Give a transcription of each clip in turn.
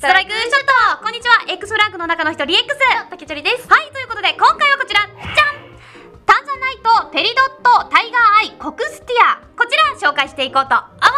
トライクショット。こんにちは、 X フラッグの中の一人 X 竹チョリです。はい、ということで今回はこちら、じゃん、タンザナイト、ペリドット、タイガーアイ、コクスティア、こちら紹介していこうと思います。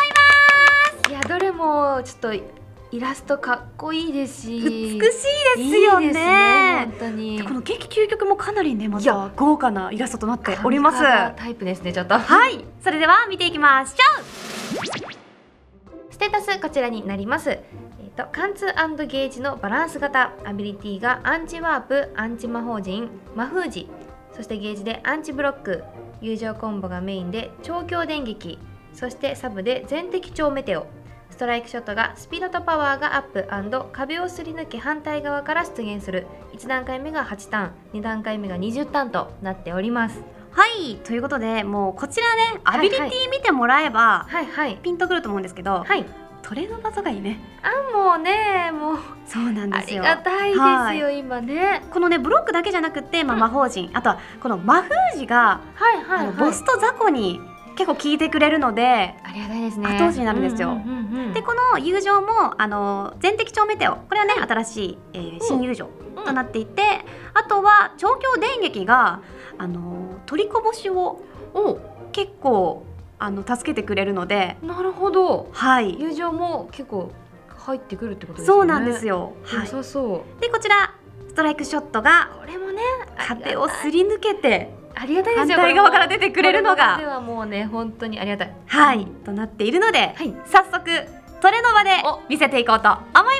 いや、どれもちょっとイラストかっこいいですし、 美しいですよね。 いいですね、本当に。 この激究極もかなりね、また豪華なイラストとなっております。 タイプですね、ちょっと。 はい、それでは見ていきましょう。 ステータスこちらになります。貫通&ゲージのバランス型、アビリティがアンチワープ、アンチ魔法陣、魔封じ、そしてゲージでアンチブロック、友情コンボがメインで超強電撃、そしてサブで全敵超メテオ、ストライクショットがスピードとパワーがアップ&壁をすり抜け反対側から出現する。1段階目が8ターン、2段階目が20ターンとなっております。 はい、ということで、もうこちらね、アビリティ見てもらえば、 はいはい、 ピンとくると思うんですけど、 はい、 トレード技がいいね。 もうね、もうそうなんですよ。 ありがたいですよ、今ね。 このね、ブロックだけじゃなくて、魔法陣、あとはこの魔封じが、ボスと雑魚に結構効いてくれるので、 ありがたいですね。 後押しになるんですよ。で、この友情も全敵超メテオ、これはね、新しい、新友情となっていて、あとは超強電撃が取りこぼしを結構助けてくれるので。 なるほど。 はい。 友情も結構入ってくるってことですね。 そうなんですよ。 良さそう。 で、こちらストライクショットがこれもね、 壁をすり抜けてありがたいですよ。 反対側から出てくれるのが。 これはもうね、本当にありがたい。 はい、となっているので、 はい、 早速トレの場で見せていこうと思います。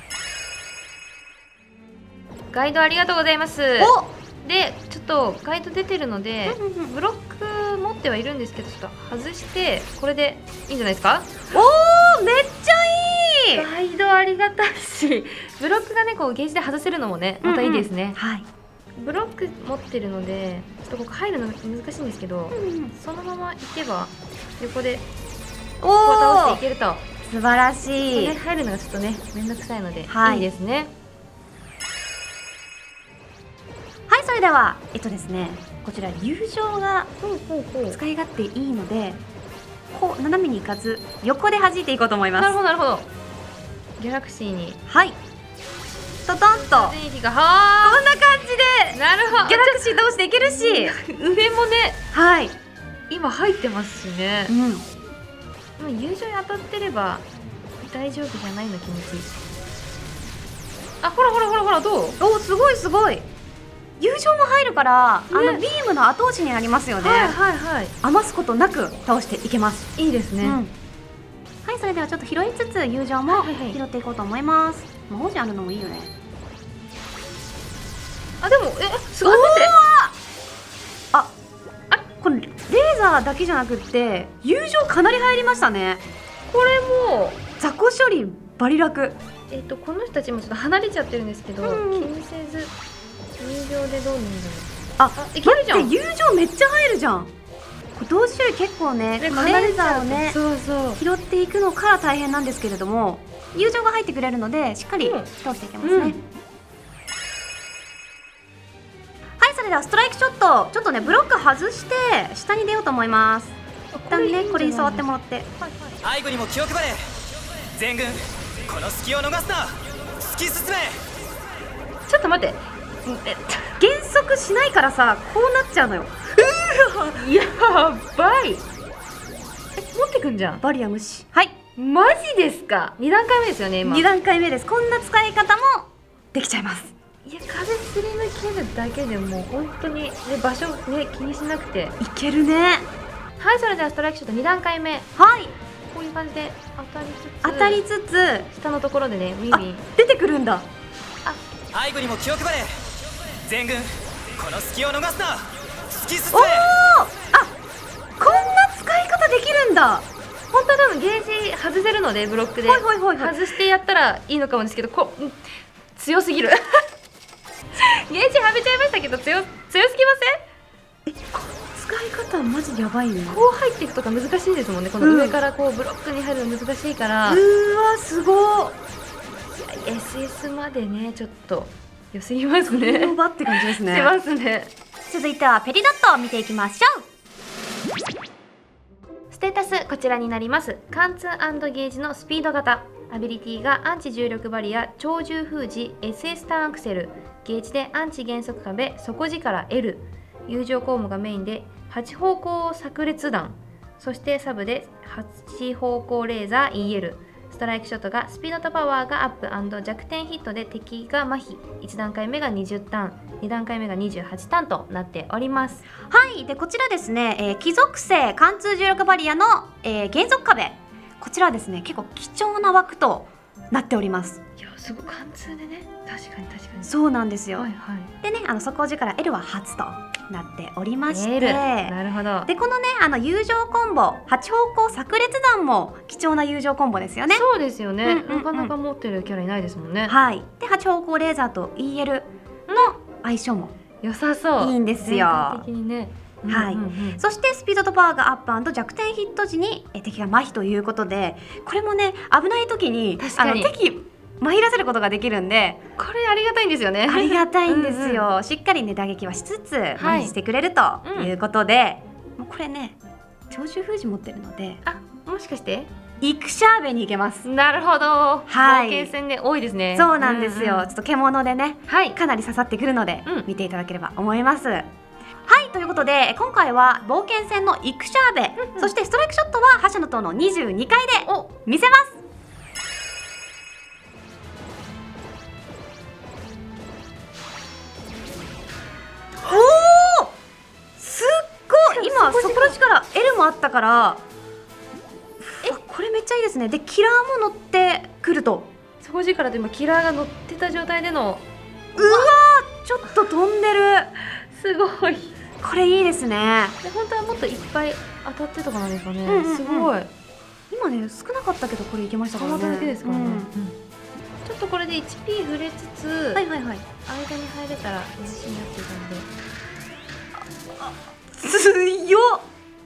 ガイドありがとうございます。で、ちょっとガイド出てるので、ブロック持ってはいるんですけど、ちょっと外してこれでいいんじゃないですか。 おー、めっちゃいい。 ガイドありがたいし、ブロックがね、こうゲージで外せるのもね、またいいですね。 はい。 ブロック持ってるので、ちょっとここ入るの難しいんですけど、そのまま行けば横でこう倒していけると。 素晴らしい。 入るのがちょっとね、めんどくさいので、いいですね。 はい、それではですね、こちら友情が使い勝手いいので、こう斜めに行かず横で弾いていこうと思います。 なるほどなるほど。ギャラクシーに、 はい、トトンとこんな感じで、 なるほど、 ギャラクシー倒していけるし、 上もね、 はい、 今入ってますしね。友情に当たってれば大丈夫じゃないの気持ち。あ、ほらほらほらほら、どう？ お、すごいすごい。友情も入るから、ビームの後押しになりますよね。 はいはいはい。 余すことなく倒していけます。 いいですね。 はい、それではちょっと拾いつつ友情も拾っていこうと思います。魔法陣あるのもいいよね。 あ、でもすごい。 あ、これレーザーだけじゃなくって友情かなり入りましたね。 これも雑魚処理バリ楽。 この人たちもちょっと離れちゃってるんですけど、気にせず友情でどうなんだろう。 あ、いけるじゃん。友情めっちゃ入るじゃん。同種類結構ね、このレーザーをね拾っていくのから大変なんですけれども、友情が入ってくれるのでしっかり倒していけますね。はい、それではストライクショット、ちょっとねブロック外して下に出ようと思います。一旦ねこれに触ってもらって。 背後にも気を配れ。全軍この隙を逃すな。突き進め。 ちょっと待って、 減速しないからさ、こうなっちゃうのよ。 やばい。持ってくんじゃん。 バリア無視。はい、 マジですか。2段階目ですよね、今。 2段階目です。こんな使い方もできちゃいます。 いや、風すり抜けるだけでもう本当にね、場所ね気にしなくていけるね。 はい、それではストライクショット2段階目。 はい、 こういう感じで当たりつつ下のところでね、ウィンウィン出てくるんだ。 背後にも気を配れ。全軍この隙を逃すな。突き進め。 おお、あ、こんな使い方できるんだ。 本当は多分ゲージ外せるので、ブロックで外してやったらいいのかもですけど、強すぎる。ゲージはめちゃいましたけど、強すぎません？ この使い方マジやばいね。 こう入っていくとか難しいですもんね。この上からこうブロックに入るの難しいから。 うわ、すごい。 SS までね、ちょっと良すぎますね。 ノバって感じですね。 しますね。 続いてはペリドットを見ていきましょう。 ステータスこちらになります。貫通&ゲージのスピード型。アビリティがアンチ重力バリア超重封じ SS ターンアクセル。ゲージでアンチ減速壁底力 L。友情コームがメインで8方向炸裂弾。そしてサブで8方向レーザー EL。ストライクショットがスピードとパワーがアップ&弱点ヒットで敵が麻痺。1段階目が20ターン、2段階目が28ターンとなっております。 はい、でこちらですね、貴族性貫通重力バリアの、減速壁、こちらはですね結構貴重な枠となっております。 いやすごい貫通でね、確かに確かに。 そうなんですよ、 はいはい、 でね底力 L は初となっておりまして、 L、なるほど。 でこのね友情コンボ8方向炸裂弾も貴重な友情コンボですよね。 そうですよね、 うんうんうん、 なかなか持ってるキャラいないですもんね。 はい、で8方向レーザーと EL の相性も良さそう、 いいんですよ。 全体的にね。 はい、そしてスピードとパワーがアップ&弱点ヒット時に敵が麻痺ということで、これもね危ない時に確かに敵麻痺らせることができるんで、 これありがたいんですよね。 ありがたいんですよ。しっかりね打撃はしつつ麻痺してくれるということで、もうこれね長州封じ持ってるので、 あ、もしかしてイクシャーベに行けます。 なるほど、 はい、 冒険戦で多いですね。 そうなんですよ、ちょっと獣でね、 はい、 かなり刺さってくるので、見ていただければ思います。 はい、 ということで今回は冒険戦のイクシャーベ、そしてストライクショットは覇者の塔の22回で見せます。おお、すっごい。今そこの力 L もあったから、これめっちゃいいですね。でキラーも乗ってくると、 底力と今キラーが乗ってた状態での、 うわー、ちょっと飛んでる。 すごい、 これいいですね。 で本当はもっといっぱい当たってとかなんですかね、すごい。 今ね少なかったけどこれいけましたからね。 たまっただけですからね、ちょっとこれで HP 触れつつ、 はいはいはい、 間に入れたら嬉しいなっていう感じで。 強っ。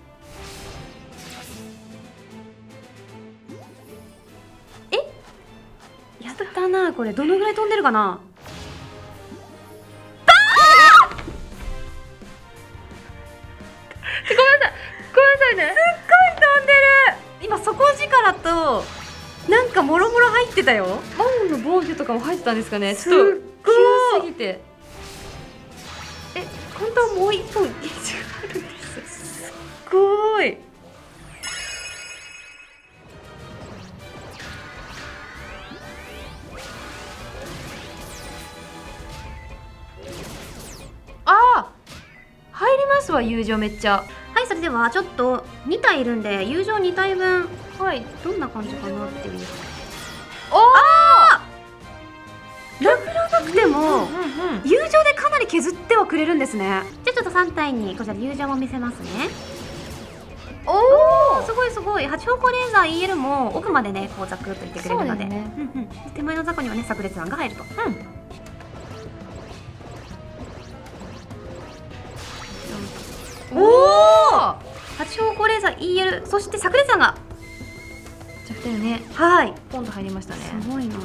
やったな。これどのぐらい飛んでるかな。 ごめんなさいね。 すっごい飛んでる。今底力となんかもろもろ入ってたよ。 魔王の防御とかも入ってたんですかね。 ちょっと急すぎて。本当はもう一本ゲージがあるんです。 すごい。 入りますわ、友情めっちゃ。 はい、それではちょっと2体いるんで友情2体分、 はい、 どんな感じかなっていう。 おあ殴らなくても友情でかなり削ってはくれるんですね。じゃあちょっと3体にこちら友情も見せますね。おお、すごいすごい。8方向レーザー EL も奥までねこうザクッといってくれるので、手前の雑魚にはね炸裂弾が入ると。おお、8方向レーザー EL、 そして炸裂弾が弱点ね、 はい、 ポンと入りましたね。 すごいな。はい、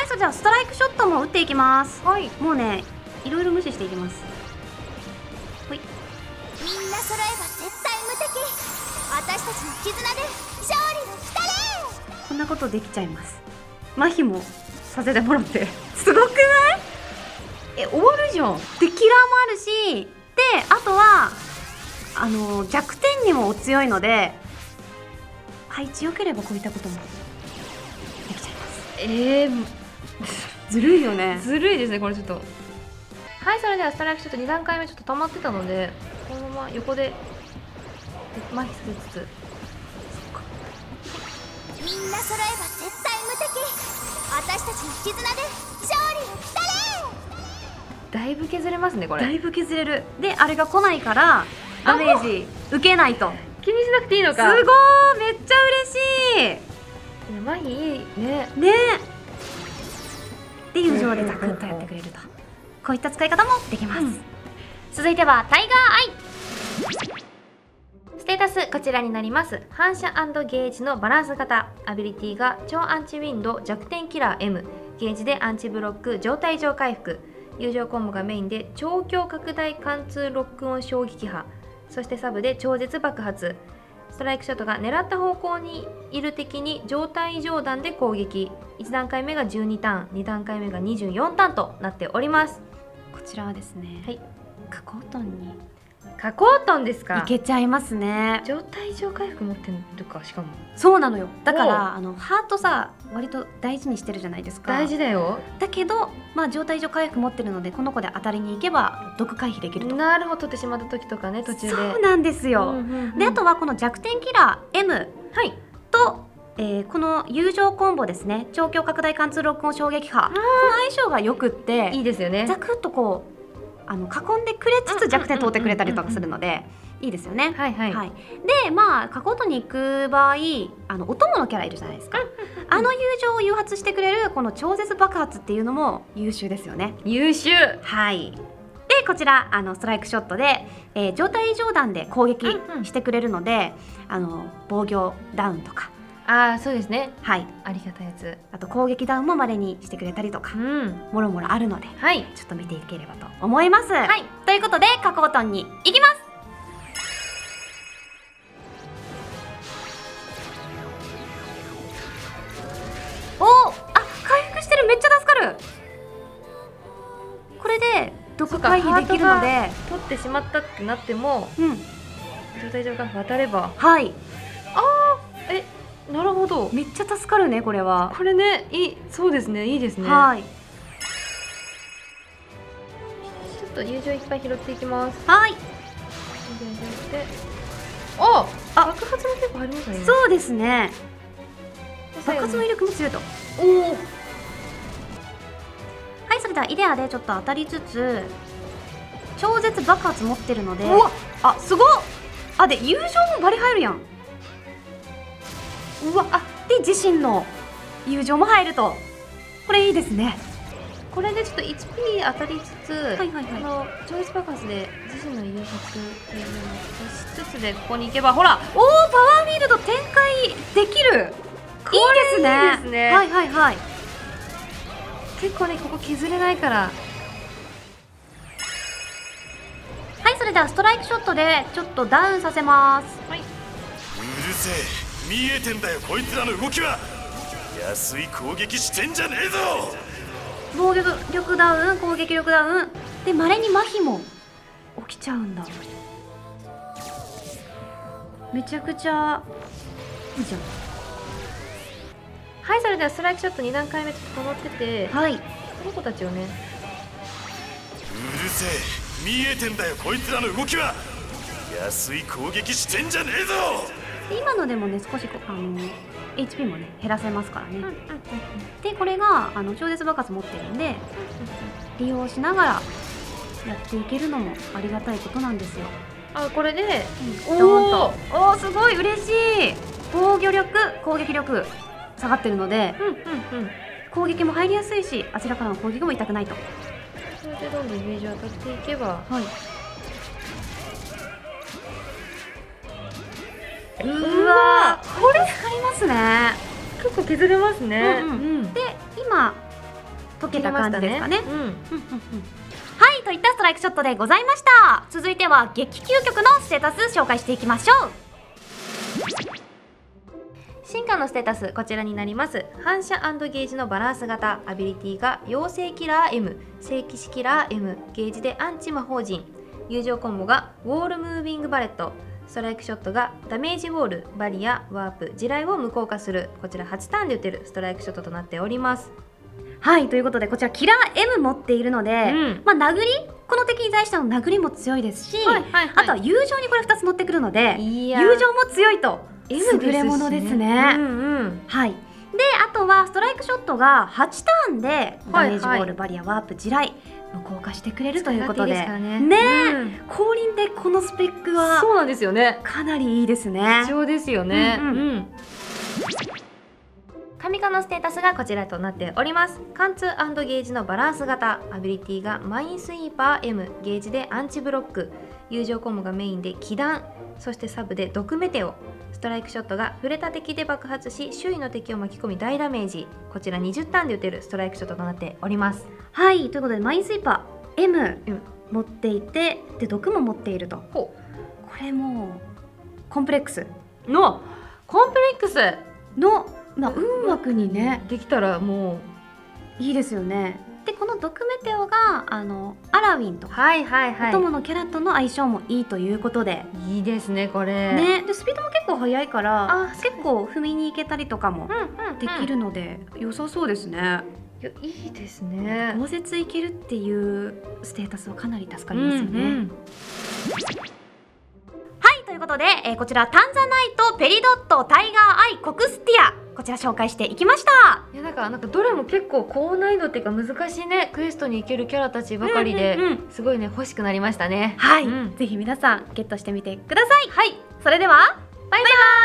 それじゃあストライクショットも打っていきます。 はい、 もうねいろいろ無視していきます。ほい、 みんな揃えば絶対無敵。私たちの絆で勝利をしたれ。 こんなことできちゃいます。麻痺もさせてもらってすごくない？終わるじゃん。でキラーもあるし、であとは弱点にもお強いので、配置良ければこういったこともできちゃいます。ずるいよね。 ずるいですねこれちょっと。はい、それではストライクショット2段階目ちょっと溜まってたので、このまま横で麻痺させつつ、 みんな揃えば絶対無敵。私たちの絆で勝利をしたれ。 だいぶ削れますねこれ。 だいぶ削れる。であれが来ないからダメージ受けないと。 気にしなくていいのか。 すごー、めっちゃ嬉しい。 麻痺いいね。 ね。で友情でザクッとやってくれると、こういった使い方もできます。続いてはタイガーアイ。 ステータスこちらになります。反射&ゲージのバランス型。アビリティが超アンチウィンド弱点キラー M。ゲージでアンチブロック状態上回復。友情コンボがメインで超強拡大貫通ロックオン衝撃波。 そしてサブで超絶爆発。ストライクショットが狙った方向にいる敵に状態上段で攻撃。1段階目が12ターン、2段階目が24ターンとなっております。 こちらはですね、 はい、 加工トンに加工トンですか。 いけちゃいますね。 状態異常回復持ってるか。しかもそうなのよ。だからハートさ割と大事にしてるじゃないですか。 大事だよ。 だけどまあ状態異常回復持ってるのでこの子で当たりに行けば毒回避できると。 なるほど、取ってしまった時とかね、途中で。 そうなんですよ。であとはこの弱点キラー M と、この友情コンボですね。調教拡大貫通録音衝撃波、この相性がよくっていいですよね。 ザクッとこう囲んでくれつつ弱点通ってくれたりとかするのでいいですよね。 はいはい、 はい、でまあ加工トに行く場合お供のキャラいるじゃないですか。友情を誘発してくれるこの超絶爆発っていうのも優秀ですよね。 優秀。 はい。でこちらストライクショットで、状態異常弾で攻撃してくれるので、防御ダウンとか。 そうですね。 はい、 ありがたいやつ。 あと攻撃ダウンも稀にしてくれたりとか、もろもろあるので、 はい、 ちょっと見ていければと思います。 はい、 ということで加工トンに行きます。回復してる。めっちゃ助かる。これで毒回避できるので取ってしまったってなっても、状態上が渡れば、 はい。 なるほど。 めっちゃ助かるねこれは。 これね、そうですね、いいですね。 はい。ちょっと友情いっぱい拾っていきます。 はい。 爆発も結構ありますね。 そうですね。爆発の威力も強いと。はい、それではイデアでちょっと当たりつつ超絶爆発持ってるので、すごっ。で友情もバリ入るやん。で自身の友情も入ると、これいいですね。 これでちょっと HP 当たりつつ、超絶爆発で自身の誘発っていうのを出しつつでここに行けば、ほら、 パワーフィールド展開できる。いいですね。 いいですね。 はいはいはい。 結構ね、ここ削れないから。 はい、それではストライクショットでちょっとダウンさせます。 うるせえ。見えてんだよこいつらの動きは。安い攻撃してんじゃねえぞ。 防御力ダウン、攻撃力ダウンで稀に麻痺も起きちゃうんだ。めちゃくちゃいいじゃん。 はい、それではストライクショット2段階目ちょっと止まってて、 はい、 この子たちをね。 うるせえ。見えてんだよこいつらの動きは。安い攻撃してんじゃねえぞ。 今のでもね少しHP もね減らせますからね。でこれが超絶爆発持ってるんで利用しながらやっていけるのもありがたいことなんですよ。 これでドーンとすごい嬉しい。防御力、攻撃力下がってるので、攻撃も入りやすいしあちらからの攻撃も痛くないと。 それでどんどんイメージ当たっていけば、 うわー、これ使いますね。 結構削れますね。 で今溶けた感じですかね。はい、といったストライクショットでございました。続いては激究極のステータス紹介していきましょう。 進化のステータスこちらになります。反射&ゲージのバランス型。アビリティが妖精キラー M、聖騎士キラー M、ゲージでアンチ魔法陣。友情コンボがウォールムービングバレット。ストライクショットがダメージウォール、バリア、ワープ、地雷を無効化する。こちら8ターンで打てるストライクショットとなっております。 はい、ということでこちらキラー M 持っているので、殴り、この敵に対しての殴りも強いですし、あとは友情にこれ2つ乗ってくるので友情も強いと優れものですね。はい。であとはストライクショットが8ターンでダメージウォール、バリア、ワープ、地雷無効化してくれるということで、降臨でこのスペックはそうなんですよね。 かなりいいですね。 貴重ですよね。神化のステータスがこちらとなっております。貫通&ゲージのバランス型。アビリティがマインスイーパー M、ゲージでアンチブロック。友情コンボがメインで気弾、そしてサブで毒メテオ。ストライクショットが触れた敵で爆発し周囲の敵を巻き込み大ダメージ。こちら20ターンで打てるストライクショットとなっております。 はい、ということでマインスイーパー M 持っていて、で毒も持っていると。これもコンプレックスのコンプレックスの、運枠にねできたらもいいですよね。でこのドクメテオがアラウィンとう、 か、 はいはいはお供のキャラとの相性もいいということで、 い、いいですねこれ。 ね、でスピードも結構速いからあ結構踏みに行けたりとかもうんできるので、良さそうですね。 いやいいですね。 豪雪いけるっていうステータスはかなり助かりますよね。 うんうん、 はいということで、こちらタンザナイト、ペリドット、タイガーアイ、コクスティア、こちら紹介していきました。 いやなんかどれも結構高難易度っていうか難しいねクエストに行けるキャラたちばかりで、 うんうんうんすごいね欲しくなりましたね。 はい、 うんぜひ皆さんゲットしてみてください。 はい、 それではバイバイ。